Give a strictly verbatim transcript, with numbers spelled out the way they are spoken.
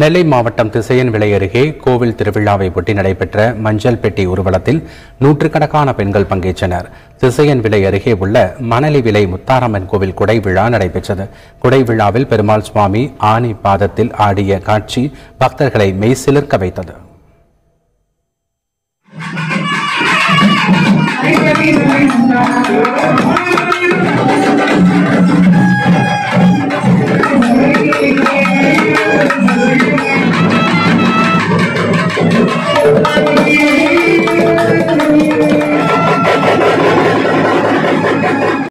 நெல்லை மாவட்டம் திசையன் விளை அருகே கோவில் திருவிழாவை ஒட்டி நடைபெற்ற மஞ்சள் பெட்டி ஊர்வலத்தில் நூற்றுக்கணக்கான பெண்கள் பங்கேற்றனர். திசையன் விளை அருகே உள்ள மணலி விளை முத்தாரம்மன் கோவில் குடை விழா நடைபெற்றது. குடை விழாவில் பெருமாள் சுவாமி ஆனி பாதத்தில் ஆடிய காட்சி பக்தர்களை மெய்சிலிர்க்க வைத்தது. Thank you.